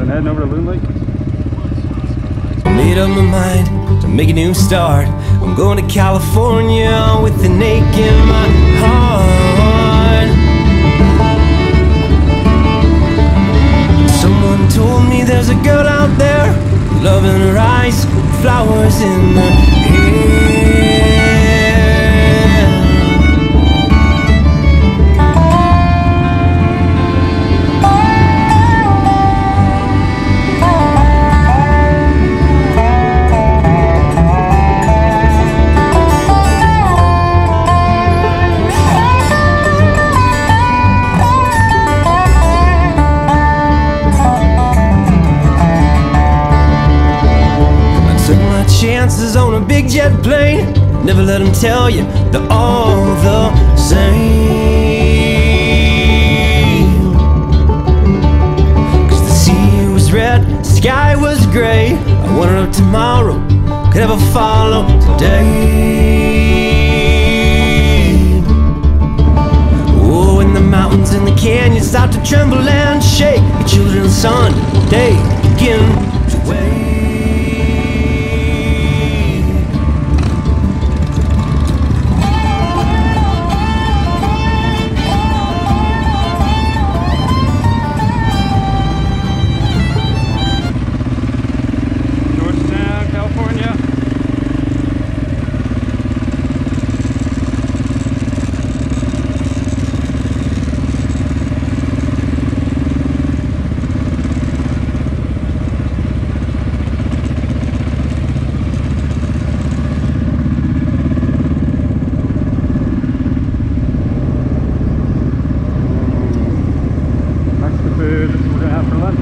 and heading over to Loon Lake. Made up my mind to make a new start. I'm going to California with an ache in my heart. Someone told me there's a girl out there, love in her eyes, flowers in her hair. Chances on a big jet plane, never let them tell you they're all the same. Cause the sea was red, the sky was gray. I wonder if tomorrow could ever follow today. Oh, when the mountains and the canyons start to tremble and shake, the children of the sun, they begin to wake. Food we're gonna have for lunch.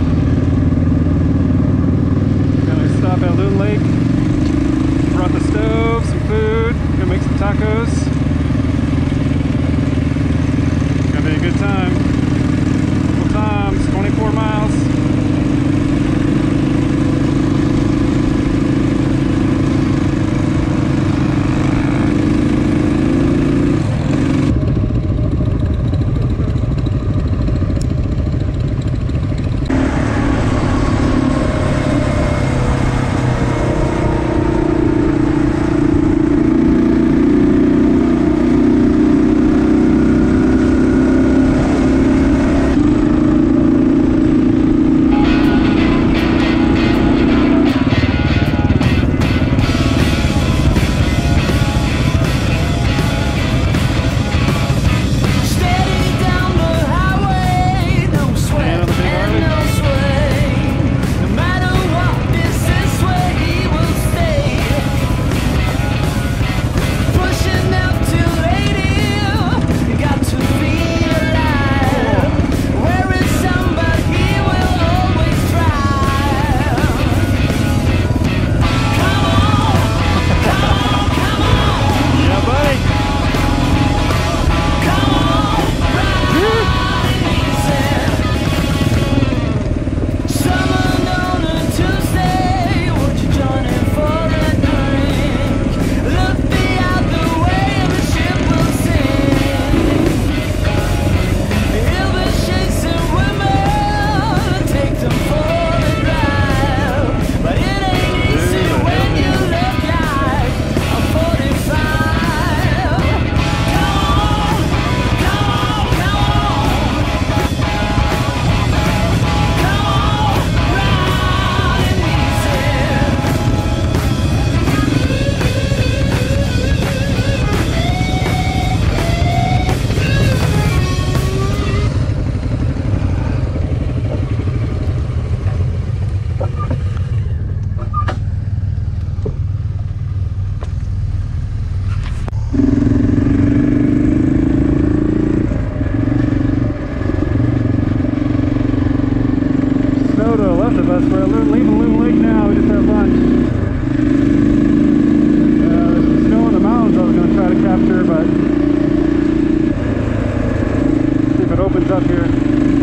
Gonna stop at Loon Lake. Brought the stove, some food. Gonna make some tacos. Gonna be a good time. Couple times, 24 miles. To the left of us, we're leaving Loon Lake now. We just had lunch. There's some snow in the mountains I was going to try to capture, but see if it opens up here.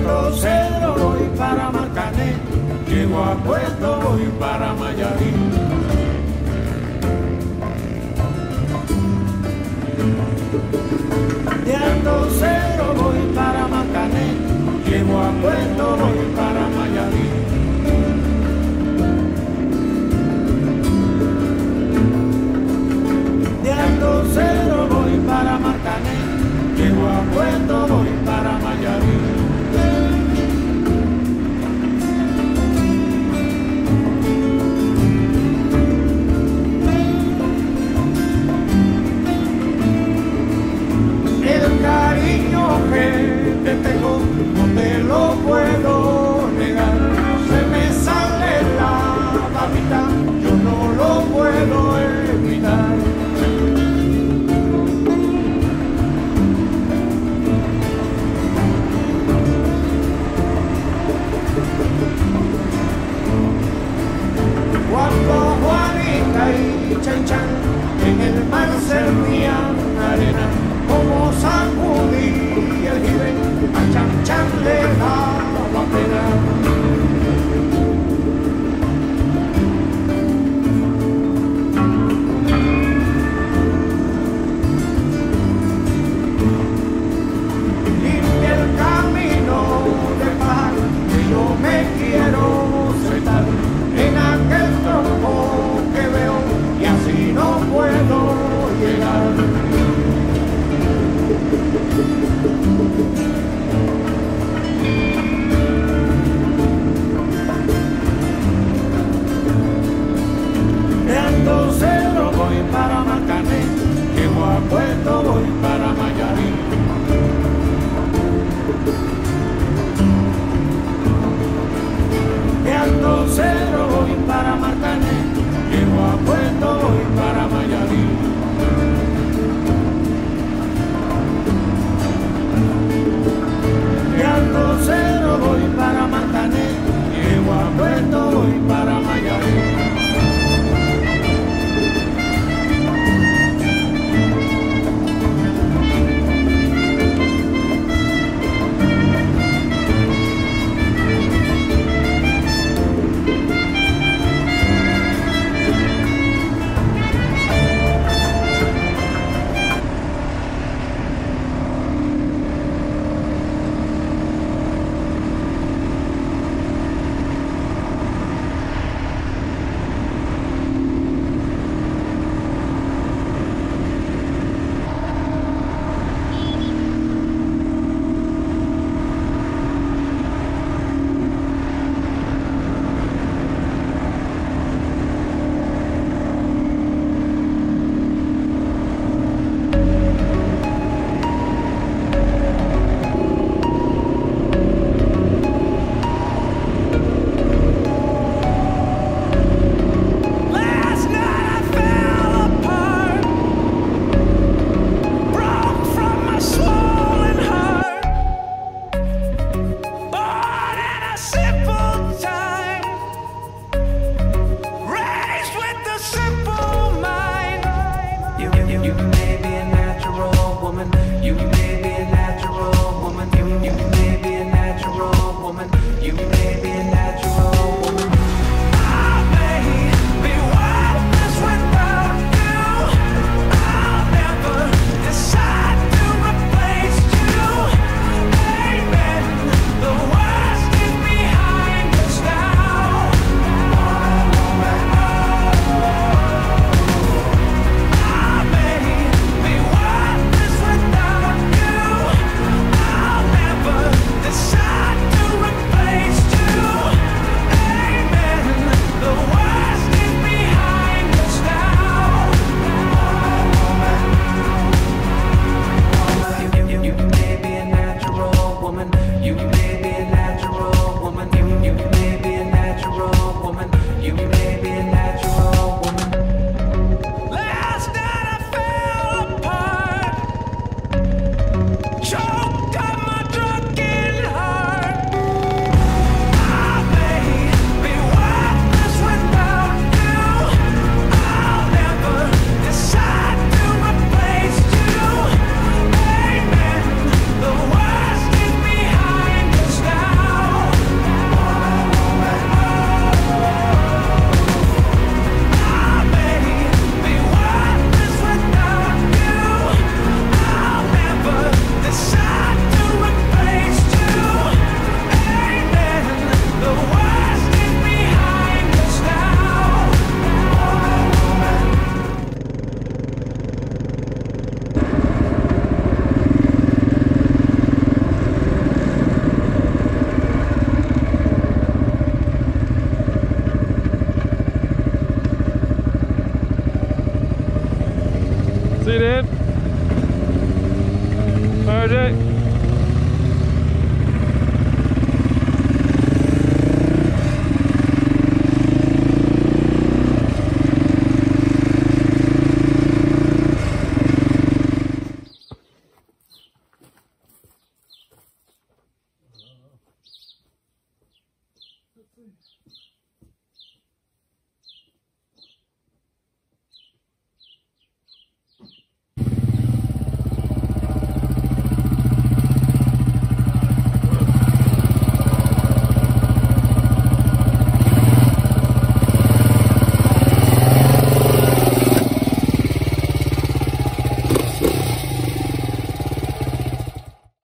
Ando Cedro voy para Marcané, llego a Puerto voy para Mayarín. De Ando Cedro voy para Marcané, llego a Puerto voy para